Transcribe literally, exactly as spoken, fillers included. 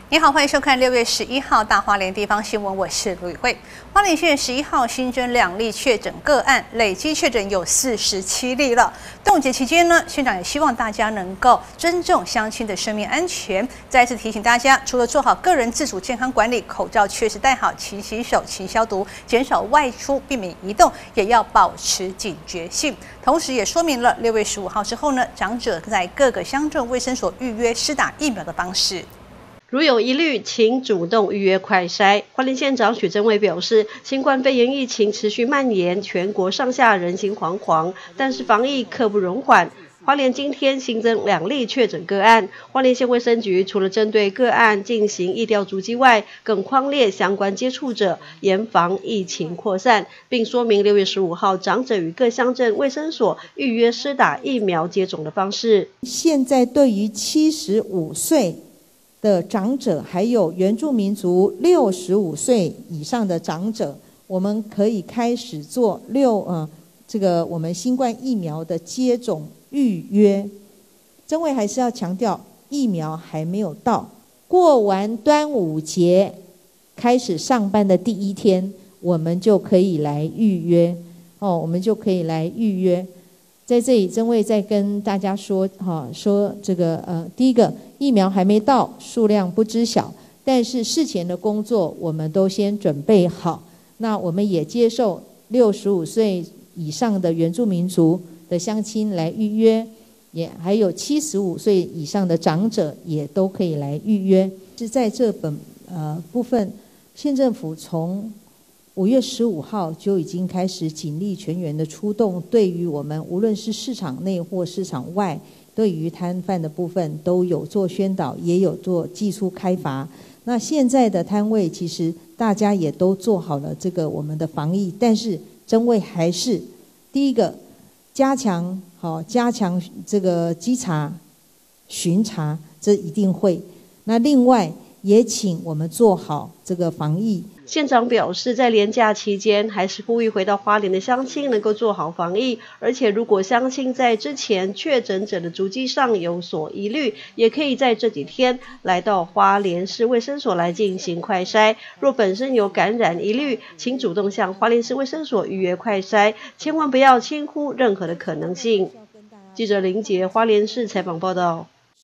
你好，欢迎收看六月十一号大花莲地方新闻，我是卢宇慧。花莲县十一号新增两例确诊个案，累计确诊有四十七例了。端午节期间呢，县长也希望大家能够尊重乡亲的生命安全，再次提醒大家，除了做好个人自主健康管理，口罩确实戴好，勤洗手、勤消毒，减少外出，避免移动，也要保持警觉性。同时也说明了六月十五号之后呢，长者在各个乡镇卫生所预约施打疫苗的方式。 如有疑虑，请主动预约快筛。花莲县长许正伟表示，新冠肺炎疫情持续蔓延，全国上下人心惶惶，但是防疫刻不容缓。花莲今天新增两例确诊个案，花莲县卫生局除了针对个案进行疫调足迹外，更匡列相关接触者，严防疫情扩散，并说明六月十五号长者与各乡镇卫生所预约施打疫苗接种的方式。 现在对于七十五岁的长者，还有原住民族六十五岁以上的长者，我们可以开始做六呃这个我们新冠疫苗的接种预约。曾伟还是要强调，疫苗还没有到，过完端午节开始上班的第一天，我们就可以来预约哦，我们就可以来预约。在这里，曾伟再跟大家说，哈，说这个呃，第一个疫苗还没到，数量不知晓，但是事前的工作我们都先准备好。那我们也接受六十五岁以上的原住民族的乡亲来预约，也还有七十五岁以上的长者也都可以来预约。是在这本呃部分，县政府从五月十五号就已经开始警力全员的出动，对于我们无论是市场内或市场外，对于摊贩的部分都有做宣导，也有做技术开罚。那现在的摊位其实大家也都做好了这个我们的防疫，但是曾卫还是第一个加强好加强这个稽查巡查，这一定会。那另外也请我们做好这个防疫。 县长表示，在连假期间，还是呼吁回到花莲的乡亲能够做好防疫，而且如果乡亲在之前确诊者的足迹上有所疑虑，也可以在这几天来到花莲市卫生所来进行快筛。若本身有感染疑虑，请主动向花莲市卫生所预约快筛，千万不要轻忽任何的可能性。记者林杰花莲市采访报道。